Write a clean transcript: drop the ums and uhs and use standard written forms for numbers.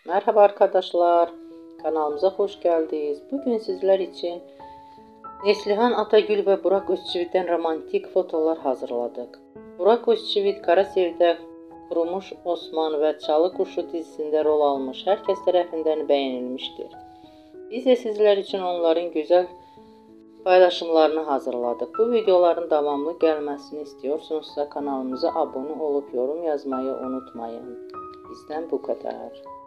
Merhaba arkadaşlar, kanalımıza hoş geldiniz. Bugün sizler için Neslihan Atagül ve Burak Özçivit'ten romantik fotolar hazırladık. Burak Özçivit, Kara Sevda, Kurumuş Osman ve Çalı Kuşu dizisinde rol almış. Herkes tarafından beğenilmiştir. Biz de sizler için onların güzel paylaşımlarını hazırladık. Bu videoların devamlı gelmesini istiyorsunuzsa kanalımıza abone olup yorum yazmayı unutmayın. Bizden bu kadar.